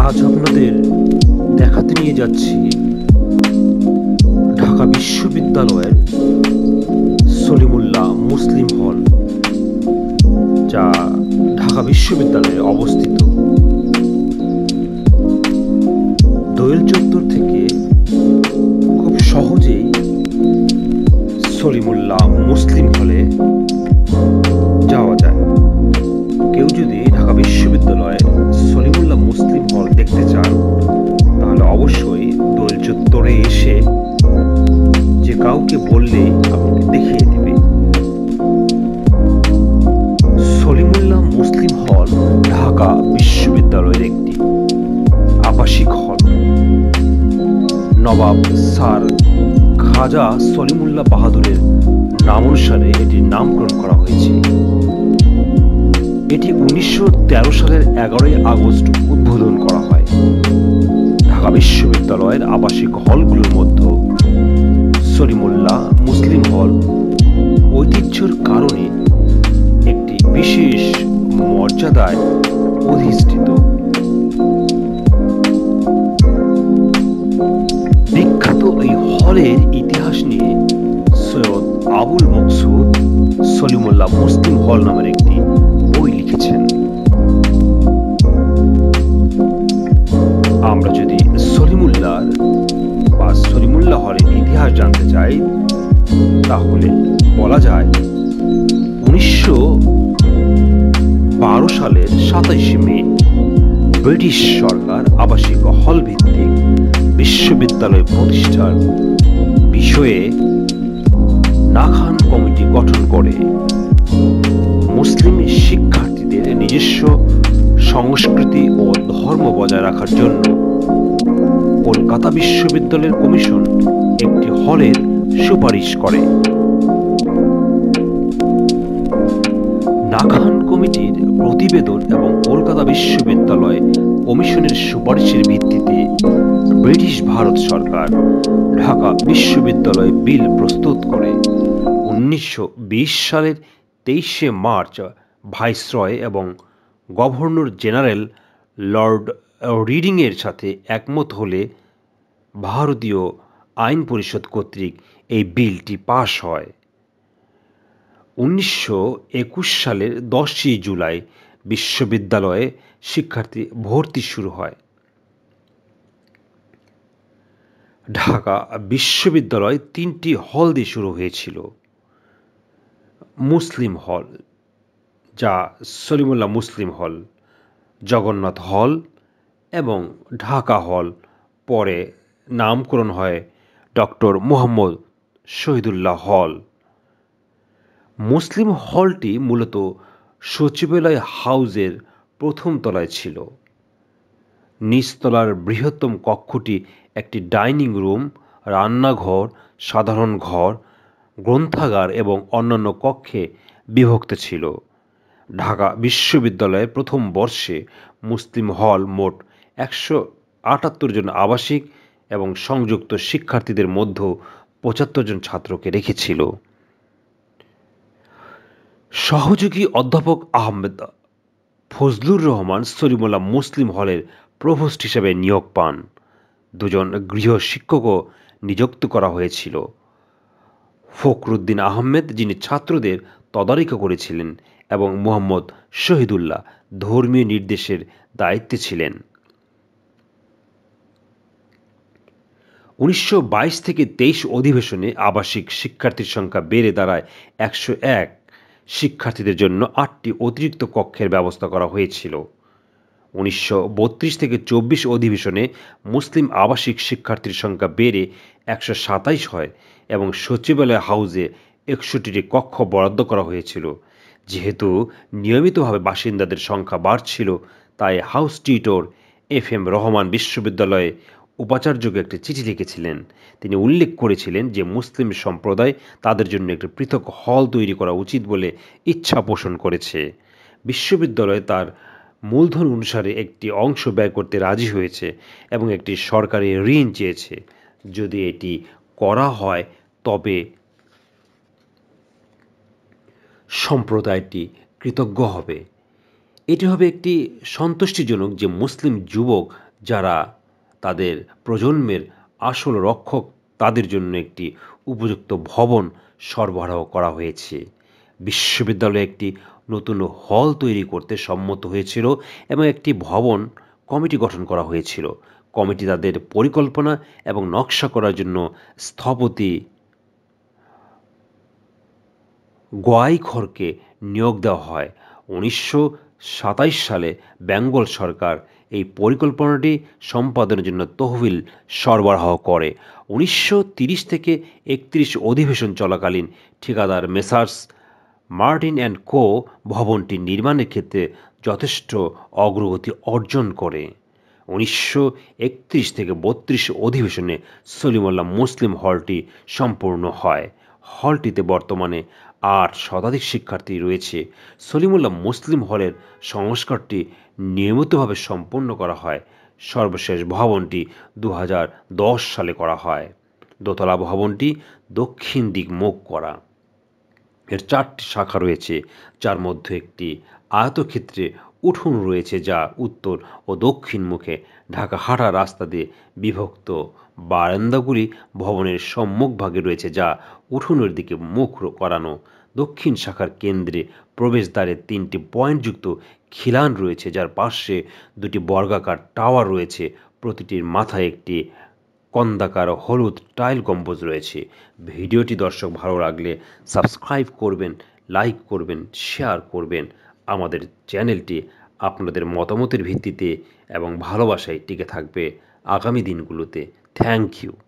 আজ আপনাদের দেখাতে নিয়ে যাচ্ছি ঢাকা বিশ্ববিদ্যালয়ের সলিমুল্লাহ মুসলিম হল, যা ঢাকা বিশ্ববিদ্যালয়ে অবস্থিত। দোয়েল চত্বর থেকে খুব সহজেই সলিমুল্লাহ মুসলিম হলে যাওয়া যায়। কেউ যদি ঢাকা বিশ্ববিদ্যালয়ে সলিমুল্লাহ মুসলিম হল দেখতে চান, তাহলে অবশ্যই দোয়েল চত্বরে এসে যে কাউকে বললেই আপনাকে দেখিয়ে দেবে। সলিমুল্লাহ মুসলিম হল ঢাকা বিশ্ববিদ্যালয়ের একটি আবাসিক হল। নবাব স্যার খাজা সলিমুল্লাহ বাহাদুরের নামানুসারে এটির নামকরণ করা হয়েছে। এটি 1913 সালের 11ই আগস্ট উদ্বোধন করা হয়। ঢাকা বিশ্ববিদ্যালয়ের আবাসিক হলগুলোর মধ্যে সলিমুল্লাহ মুসলিম হল ঐতিহ্যের কারণে একটি বিশেষ মর্যাদায় অধিষ্ঠিত। বিখ্যাত এই হলের ইতিহাস নিয়ে সৈয়দ আবুল মকসুদ সলিমুল্লাহ মুসলিম হল নামের একটি বই লিখেছেন। আমরা যদি সলিমুল্লাহ হলের ইতিহাস জানতে চাই, তাহলে বলা যায় 1912 সালের 27শে মে ব্রিটিশ সরকার আবাসিক হল ভিত্তিক বিশ্ববিদ্যালয় প্রতিষ্ঠার বিষয়ে নাখান কমিটি গঠন করে। মুসলিম শিক্ষার্থীদের নিজস্ব সংস্কৃতি ও ধর্ম বজায় রাখার জন্য কলকাতা বিশ্ববিদ্যালয়ের কমিশন একটি হলের সুপারিশ করে। নাখান কমিটির প্রতিবেদন এবং কলকাতা বিশ্ববিদ্যালয় কমিশনের সুপারিশের ভিত্তিতে ব্রিটিশ ভারত সরকার ঢাকা বিশ্ববিদ্যালয় বিল প্রস্তুত করে 1920 সালের 23শে মার্চ ভাইসরয় এবং গভর্নর জেনারেল লর্ড রিডিংয়ের সাথে একমত হলে ভারতীয় আইন পরিষদ কর্তৃক এই বিলটি পাশ হয়। 1921 সালের 10ই জুলাই বিশ্ববিদ্যালয়ে শিক্ষার্থী ভর্তি শুরু হয়। ঢাকা বিশ্ববিদ্যালয় 3টি হল দিয়ে শুরু হয়েছিল। মুসলিম হল, যা সলিমুল্লাহ মুসলিম হল, জগন্নাথ হল এবং ঢাকা হল। পরে নামকরণ হয় ডক্টর মুহাম্মদ শহীদুল্লাহ হল। মুসলিম হলটি মূলত সচিবালয় হাউসের প্রথম তলায় ছিল। নিচতলার বৃহত্তম কক্ষটি একটি ডাইনিং রুম, রান্নাঘর, সাধারণ ঘর, গ্রন্থাগার এবং অন্যান্য কক্ষে বিভক্ত ছিল। ঢাকা বিশ্ববিদ্যালয়ের প্রথম বর্ষে মুসলিম হল মোট 178 জন আবাসিক এবং সংযুক্ত শিক্ষার্থীদের মধ্যে 75 জন ছাত্রকে রেখেছিল। সহযোগী অধ্যাপক আহমেদ ফজলুর রহমান সলিমুল্লাহ মুসলিম হলের প্রভোস্ট হিসেবে নিয়োগ পান। 2 জন গৃহ শিক্ষকও নিযুক্ত করা হয়েছিল। ফখরুদ্দিন আহমেদ, যিনি ছাত্রদের তদারকি করেছিলেন, এবং মোহাম্মদ শহীদুল্লাহ ধর্মীয় নির্দেশের দায়িত্বে ছিলেন। 1922 থেকে 23 অধিবেশনে আবাসিক শিক্ষার্থীর সংখ্যা বেড়ে দাঁড়ায় 101। শিক্ষার্থীদের জন্য 8টি অতিরিক্ত কক্ষের ব্যবস্থা করা হয়েছিল। 1932 থেকে 24 অধিবেশনে মুসলিম আবাসিক শিক্ষার্থীর সংখ্যা বেড়ে 127 হয় এবং সচিবালয় হাউসে 61টি কক্ষ বরাদ্দ করা হয়েছিল। যেহেতু নিয়মিতভাবে বাসিন্দাদের সংখ্যা বাড়ছিল, তাই হাউস টিউটর FM রহমান বিশ্ববিদ্যালয়ে উপাচার্যকে একটি চিঠি লিখেছিলেন। তিনি উল্লেখ করেছিলেন যে মুসলিম সম্প্রদায় তাদের জন্য একটি পৃথক হল তৈরি করা উচিত বলে ইচ্ছা পোষণ করেছে। বিশ্ববিদ্যালয় তার মূলধন অনুসারে একটি অংশ ব্যয় করতে রাজি হয়েছে এবং একটি সরকারি ঋণ চেয়েছে। যদি এটি করা হয়, তবে সম্প্রদায়টি কৃতজ্ঞ হবে। এটি হবে একটি সন্তুষ্টিজনক যে মুসলিম যুবক যারা তাদের প্রজন্মের আসল রক্ষক তাদের জন্য একটি উপযুক্ত ভবন সরবরাহ করা হয়েছে। বিশ্ববিদ্যালয়ে একটি নতুন হল তৈরি করতে সম্মত হয়েছিল এবং একটি ভবন কমিটি গঠন করা হয়েছিল। কমিটি তাদের পরিকল্পনা এবং নকশা করার জন্য স্থপতি গোয়াইখরকে নিয়োগ দেওয়া হয়। 1927 সালে বেঙ্গল সরকার এই পরিকল্পনাটি সম্পাদনের জন্য তহবিল সরবরাহ করে। 1930 থেকে 31 অধিবেশন চলাকালীন ঠিকাদার মেসার্স মার্টিন অ্যান্ড কো ভবনটি নির্মাণের ক্ষেত্রে যথেষ্ট অগ্রগতি অর্জন করে। 1931 থেকে 32 অধিবেশনে সলিমুল্লাহ মুসলিম হলটি সম্পূর্ণ হয়। হলটিতে বর্তমানে 8 শতাধিক শিক্ষার্থী রয়েছে। সলিমুল্লাহ মুসলিম হলের সংস্কারটি নিয়মিতভাবে সম্পন্ন করা হয়। সর্বশেষ ভবনটি 2010 সালে করা হয়। দোতলা ভবনটি দক্ষিণ দিক মুখ করা। এর 4টি শাখা রয়েছে, যার মধ্যে একটি আয়তক্ষেত্রে উঠোন রয়েছে যা উত্তর ও দক্ষিণ মুখে ঢাকা হাঁটা রাস্তা দিয়ে বিভক্ত। বারান্দাগুলি ভবনের সম্মুখভাগে রয়েছে যা উঠোনের দিকে মুখ করানো। দক্ষিণ শাখার কেন্দ্রে প্রবেশদ্বারে 3টি পয়েন্টযুক্ত খিলান রয়েছে, যার পাশে 2টি বর্গাকার টাওয়ার রয়েছে। প্রতিটির মাথায় একটি কন্দাকার হলুদ টাইল গম্বুজ রয়েছে। ভিডিওটি দর্শক ভালো লাগলে সাবস্ক্রাইব করবেন, লাইক করবেন, শেয়ার করবেন। আমাদের চ্যানেলটি আপনাদের মতামতের ভিত্তিতে এবং ভালোবাসায় টিকে থাকবে আগামী দিনগুলোতে। Thank you.